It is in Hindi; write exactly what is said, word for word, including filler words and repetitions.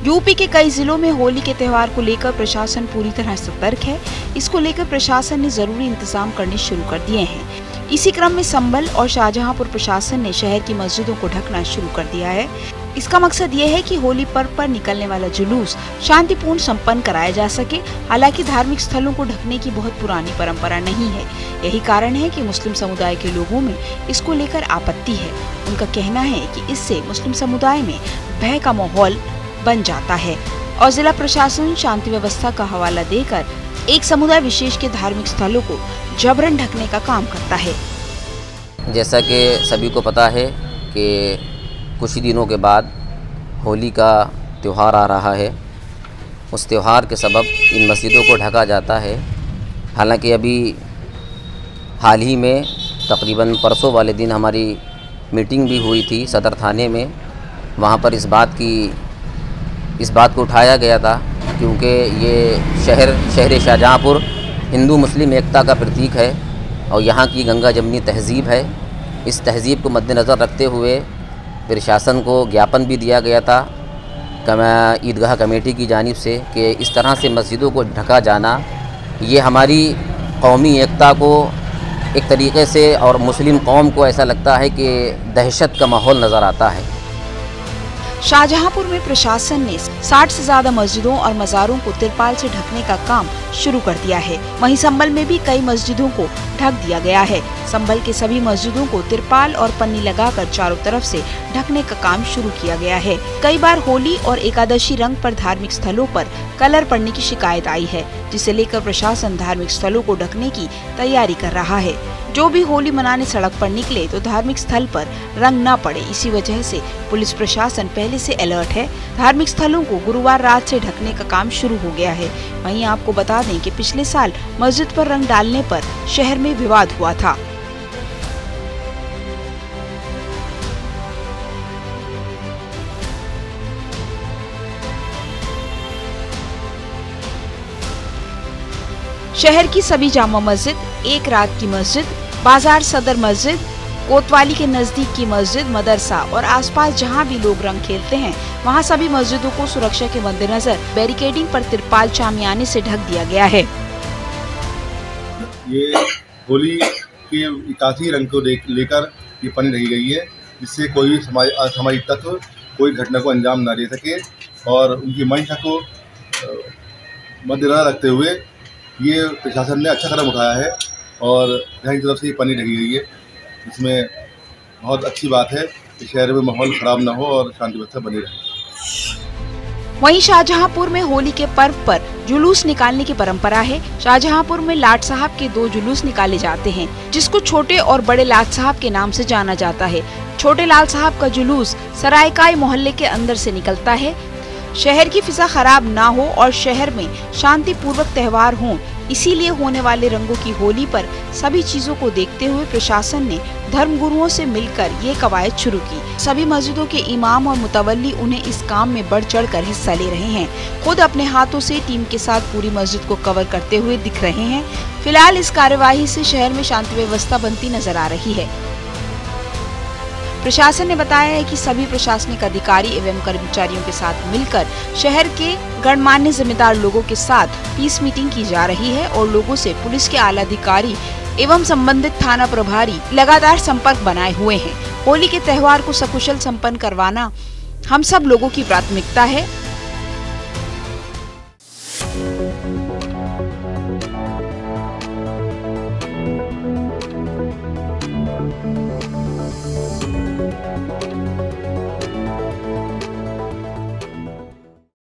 यूपी के कई जिलों में होली के त्योहार को लेकर प्रशासन पूरी तरह सतर्क है। इसको लेकर प्रशासन ने जरूरी इंतजाम करने शुरू कर दिए हैं। इसी क्रम में संभल और शाहजहांपुर प्रशासन ने शहर की मस्जिदों को ढकना शुरू कर दिया है। इसका मकसद ये है कि होली पर्व पर निकलने वाला जुलूस शांतिपूर्ण संपन्न कराया जा सके। हालांकि धार्मिक स्थलों को ढकने की बहुत पुरानी परंपरा नहीं है। यही कारण है कि मुस्लिम समुदाय के लोगों में इसको लेकर आपत्ति है। उनका कहना है कि इससे मुस्लिम समुदाय में भय का माहौल बन जाता है और जिला प्रशासन शांति व्यवस्था का हवाला देकर एक समुदाय विशेष के धार्मिक स्थलों को जबरन ढकने का काम करता है। जैसा कि सभी को पता है कि कुछ ही दिनों के बाद होली का त्यौहार आ रहा है। उस त्यौहार के सबब इन मस्जिदों को ढका जाता है। हालांकि अभी हाल ही में तकरीबन परसों वाले दिन हमारी मीटिंग भी हुई थी सदर थाने में। वहाँ पर इस बात की इस बात को उठाया गया था क्योंकि ये शहर शहर शाहजहांपुर हिंदू मुस्लिम एकता का प्रतीक है और यहाँ की गंगा जमनी तहज़ीब है। इस तहज़ीब को मद्देनज़र रखते हुए प्रशासन को ज्ञापन भी दिया गया था ईदगाह कमेटी की जानिब से कि इस तरह से मस्जिदों को ढका जाना ये हमारी कौमी एकता को एक तरीक़े से और मुस्लिम कौम को ऐसा लगता है कि दहशत का माहौल नज़र आता है। शाहजहांपुर में प्रशासन ने साठ से ज्यादा मस्जिदों और मज़ारों को तिरपाल से ढकने का काम शुरू कर दिया है। वहीं संभल में भी कई मस्जिदों को ढक दिया गया है। संभल के सभी मस्जिदों को तिरपाल और पन्नी लगाकर चारों तरफ से ढकने का काम शुरू किया गया है। कई बार होली और एकादशी रंग पर धार्मिक स्थलों पर कलर पड़ने की शिकायत आई है, जिसे लेकर प्रशासन धार्मिक स्थलों को ढकने की तैयारी कर रहा है। जो भी होली मनाने सड़क पर निकले तो धार्मिक स्थल पर रंग न पड़े, इसी वजह से पुलिस प्रशासन पहले से अलर्ट है। धार्मिक स्थलों को गुरुवार रात से ढकने का काम शुरू हो गया है। वहीं आपको बता दें कि पिछले साल मस्जिद पर रंग डालने पर शहर में विवाद हुआ था। शहर की सभी जामा मस्जिद, एक रात की मस्जिद, बाजार सदर मस्जिद, कोतवाली के नजदीक की मस्जिद, मदरसा और आसपास जहां भी लोग रंग खेलते हैं वहां सभी मस्जिदों को सुरक्षा के मद्देनजर बैरिकेडिंग पर तिरपाल शामियाने से ढक दिया गया है। ये होली के इक्यासी रंग को लेकर ये पन्नी रखी गई है, जिससे कोई असामाजिक तत्व कोई घटना को अंजाम न दे सके और उनकी मंशा को मद्देनजर रखते हुए ये प्रशासन ने अच्छा कदम उठाया है और यहाँ की तरफ से ये पन्नी ढकी गई है। इसमें बहुत अच्छी बात है कि शहर में माहौल खराब न हो और शांति व्यवस्था बनी रहे। वहीं शाहजहांपुर में होली के पर्व पर जुलूस निकालने की परंपरा है। शाहजहांपुर में लाट साहब के दो जुलूस निकाले जाते हैं, जिसको छोटे और बड़े लाट साहब के नाम से जाना जाता है। छोटे लाल साहब का जुलूस सरायकाई मोहल्ले के अंदर से निकलता है। शहर की फिजा खराब ना हो और शहर में शांति पूर्वक त्योहार हो, इसीलिए होने वाले रंगों की होली पर सभी चीजों को देखते हुए प्रशासन ने धर्म गुरुओं से मिलकर ये कवायद शुरू की। सभी मस्जिदों के इमाम और मुतवल्ली उन्हें इस काम में बढ़ चढ़ कर हिस्सा ले रहे हैं। खुद अपने हाथों से टीम के साथ पूरी मस्जिद को कवर करते हुए दिख रहे हैं। फिलहाल इस कार्यवाही से शहर में शांति व्यवस्था बनती नजर आ रही है। प्रशासन ने बताया है कि सभी प्रशासनिक अधिकारी एवं कर्मचारियों के साथ मिलकर शहर के गणमान्य जिम्मेदार लोगों के साथ पीस मीटिंग की जा रही है और लोगों से पुलिस के आला अधिकारी एवं संबंधित थाना प्रभारी लगातार संपर्क बनाए हुए हैं। होली के त्योहार को सकुशल संपन्न करवाना हम सब लोगों की प्राथमिकता है।